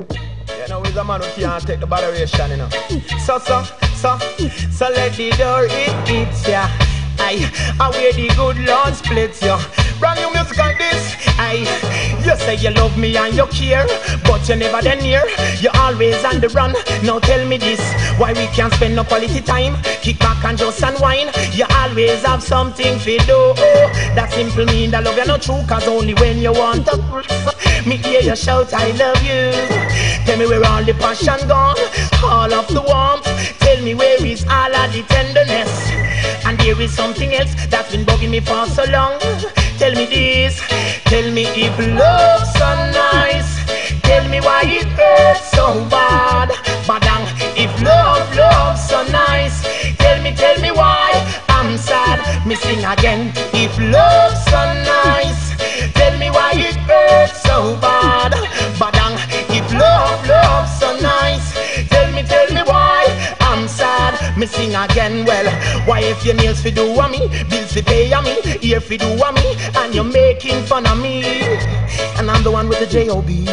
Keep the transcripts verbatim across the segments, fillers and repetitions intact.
You know, he's a man who can't take the botheration, you know. So, so, so, so let the door it hits ya. Aye, I wear the good Lord splits ya. Brand new music like this. Aye, you say you love me and you care, but you never then near. You always on the run. Now tell me this, why we can't spend no quality time? Kick back and just unwind. You always have something to do. That simple mean that love you not true, cause only when you want to me hear you shout I love you. Tell me where all the passion gone, all of the warmth. Tell me where is all of the tenderness. And there is something else that's been bugging me for so long. Tell me this, tell me if love's so nice. Tell me why it hurts so bad. Badang, if love, love's so nice. Tell me, tell me why I'm sad. Me sing again, if love's so nice. Tell me why it hurts so bad. Badang, if love, love's so nice. Tell me, tell me why I'm sad. Me sing again, well, why if your nails fi do a me, bills fi pay a me, ear fi do a me, and you're making fun of me, and I'm the one with the J O B.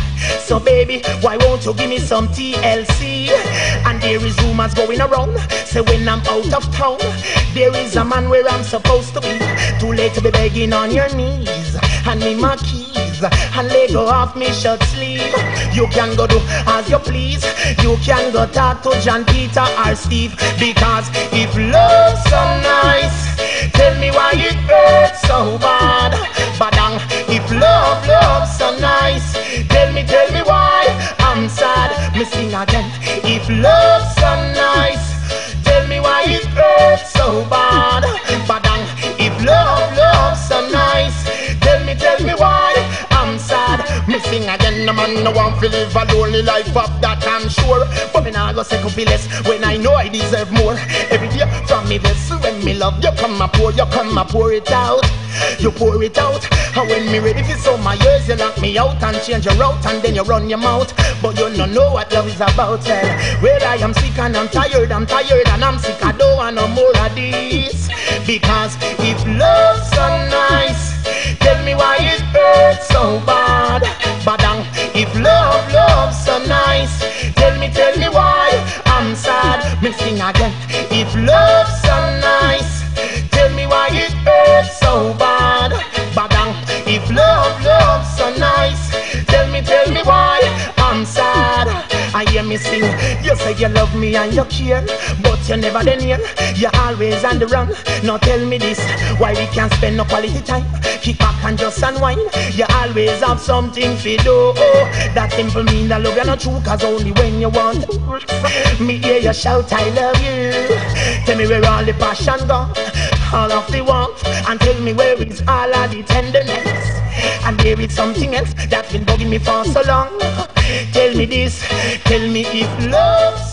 So baby, why won't you give me some T L C? And there is rumors going around, say when I'm out of town, there is a man where I'm supposed to be. Too late to be begging on your knees, hand me my keys, and let go off me shirt sleeve. You can go do as you please. You can go talk to John, Peter or Steve. Because if love's so nice, tell me why it hurts so bad. Badang, if love, love's so nice, tell me, tell me why I'm sad. Me sing again, if love's so nice, tell me why it hurts so bad. Badang, if love, love's so nice, tell me, tell me why I'm sad. Me sing again, no man no want to live a lonely life of that I'm sure. But me nah go second feel less when I know I deserve more. Every day from me this, when me love you come a pour, you come a pour it out. You pour it out, and when me ready for some my years, you lock me out and change your route, and then you run your mouth. But you don't know what love is about. Well, well I am sick and I'm tired, I'm tired and I'm sick. I don't want no more of this. Because if love's so nice, tell me why it hurts so bad. Badang, if love, love's so nice, tell me, tell me why I'm sad. Me sing again, if love's so nice, tell me why it hurts so bad. Badang, if love, love's so nice, tell me, tell me why I'm sad. I hear me sing, you say you love me and you care, but you never then near. You're always on the run. Now tell me this, why we can't spend no quality time? Kick back and just unwind. You always have something to do. That simple mean that love you're not true, cause only when you want me hear you shout I love you. Tell me where all the passion gone, all of the warmth, and tell me where is all of the tenderness. And there is something else that's been bugging me for so long. Tell me this, tell me if love's